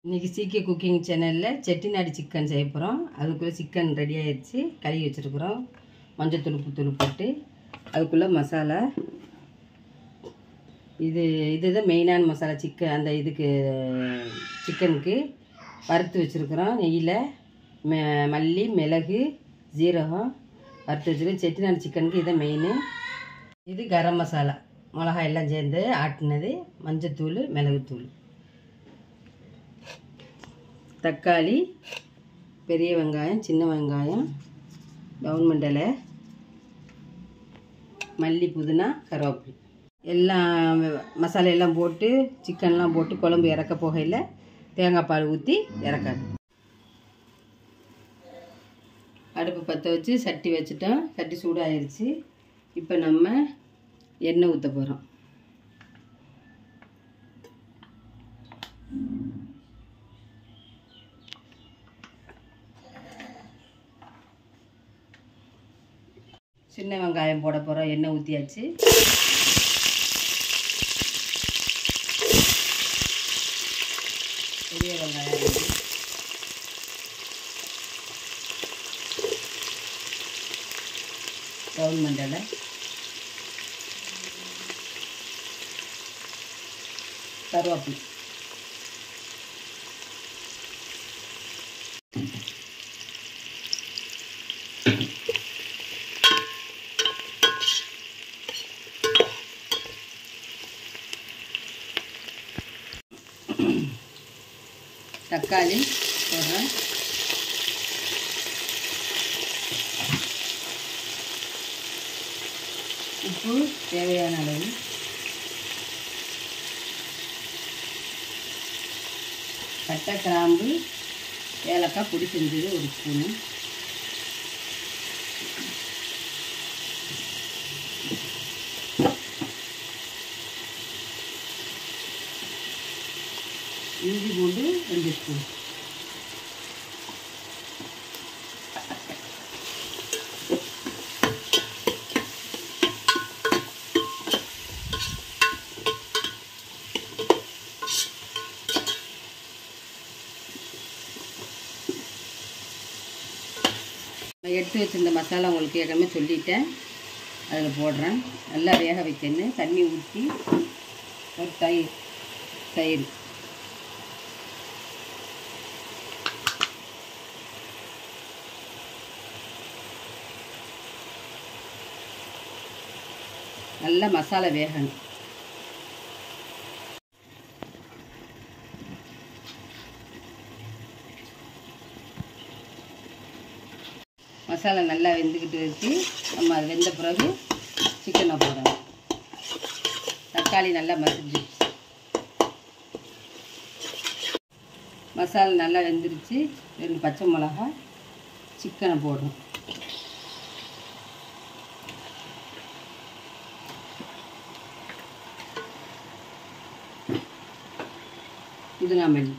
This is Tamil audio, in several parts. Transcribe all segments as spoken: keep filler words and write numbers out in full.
இன்றைக்கி சீக்கிய குக்கிங் சேனலில் செட்டிநாடு சிக்கன் செய்ய போகிறோம். அதுக்குள்ளே சிக்கன் ரெடி ஆகிடுச்சு, கழுவி வச்சுருக்குறோம். மஞ்சள் தூள் தூள் போட்டு அதுக்குள்ளே மசாலா இது இதுதான் மெயினான மசாலா. சிக்கன் அந்த இதுக்கு சிக்கனுக்கு வறுத்து வச்சுருக்குறோம். நெய்யில் மெ மல்லி மிளகு ஜீரகம் வறுத்து வச்சுருக்கோம். செட்டிநாடு சிக்கனுக்கு இதான் மெயின். இது கரம் மசாலா, மிளகாய் எல்லாம் சேர்ந்து ஆட்டினது, மஞ்சத்தூள் மிளகுத்தூள், தக்காளி, பெரிய வெங்காயம், சின்ன வெங்காயம், டவுன் மண்டலை, மல்லி, புதினா, கருவேப்பிலை எல்லாம் மசாலா எல்லாம் போட்டு சிக்கன்லாம் போட்டு குழம்பு இறக்க போகையில் தேங்காய் பால் ஊற்றி இறக்கணும். அடுப்பு பற்ற வச்சு சட்டி வச்சுட்டோம். சட்டி சூடாகிருச்சு. இப்போ நம்ம எண்ணெய் ஊற்ற போகிறோம். சின்ன வெங்காயம் போட போகிறோம். எண்ணெய் ஊற்றியாச்சு. பெரிய வெங்காயம், டவுன் மண்டலை, கருவேப்பிலை, தக்காளி போடுறேன். உப்பு தேவையான அளவு, பட்டை கிராம்பு ஏலக்காய் பொடி செஞ்சது ஒரு ஸ்பூனு, இஞ்சி பூண்டு ரெண்டு ஸ்பூன், நான் எடுத்து வச்சிருந்த மசாலா உங்களுக்கு ஏற்கனவே சொல்லிட்டேன், அதில் போடுறேன். நல்லா வேக வைக்கணும். தண்ணி ஊற்றி ஒரு தயிர் தயிர் நல்லா மசாலா வேகணும். மசாலா நல்லா வெந்துக்கிட்டு வச்சு நம்ம அது வெந்த பிறகு சிக்கனை போடணும். தக்காளி நல்லா மசிஞ்சிருச்சு. மசாலா நல்லா வெந்துருச்சு. ரெண்டு பச்சை மிளகா, சிக்கனை போடணும். புதினா மல்லி,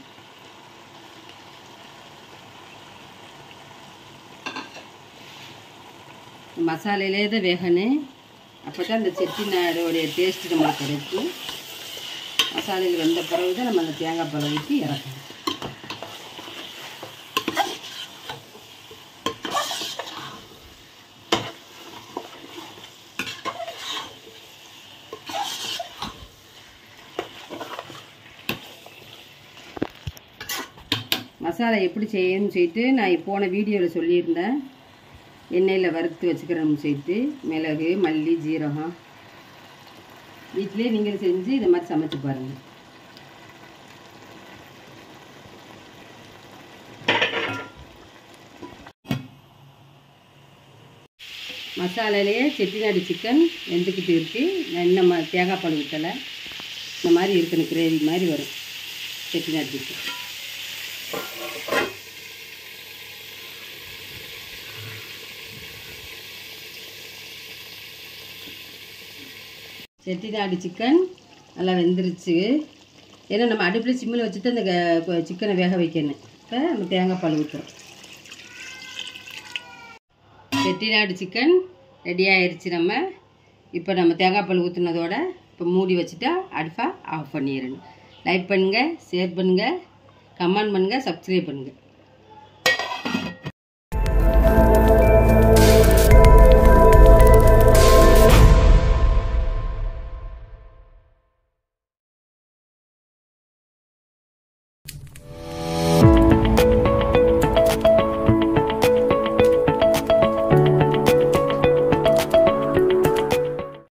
மசாலையிலே தான் வேகணும். அப்போ தான் இந்த செட்டிநாடோடைய டேஸ்ட்டு நம்மளுக்கு கிடைக்கும். மசாலையில் வெந்த பிறகு தான் நம்ம அந்த தேங்காய் பாலை ஊற்றி இறக்கணும். மசாலா எப்படி செய்யணும்னு சொல்லிட்டு நான் போன வீடியோவில் சொல்லியிருந்தேன். எண்ணெயில் வறுத்து வச்சுக்கிறோம்னு சொல்லிட்டு மிளகு மல்லி ஜீரகம் வீட்டிலே நீங்கள் செஞ்சு இதை மாதிரி சமைச்சு பாருங்கள். மசாலாலேயே செட்டிநாடு சிக்கன் வெந்துக்கிட்டு இருக்குது. நான் இன்னும் தேங்காய் பால் ஊற்றலை. இந்த மாதிரி இருக்கணும், கிரேவி மாதிரி வரும் செட்டிநாடு சிக்கன். செட்டிநாடு சிக்கன் நல்லா வெந்துருச்சு. ஏன்னா நம்ம அடுப்பில் சிம்மில் வச்சுட்டு அந்த சிக்கனை வேக வைக்கணும். இப்போ நம்ம தேங்காய் பால் ஊற்றுறோம். செட்டிநாடு சிக்கன் ரெடி ஆயிடுச்சு. நம்ம இப்போ நம்ம தேங்காய் பால் ஊற்றுனதோட இப்போ மூடி வச்சுட்டா அடுப்பை ஆஃப் பண்ணிடணும். லைக் பண்ணுங்கள், ஷேர் பண்ணுங்கள், கமெண்ட் பண்ணுங்கள், சப்ஸ்கிரைப் பண்ணுங்கள்.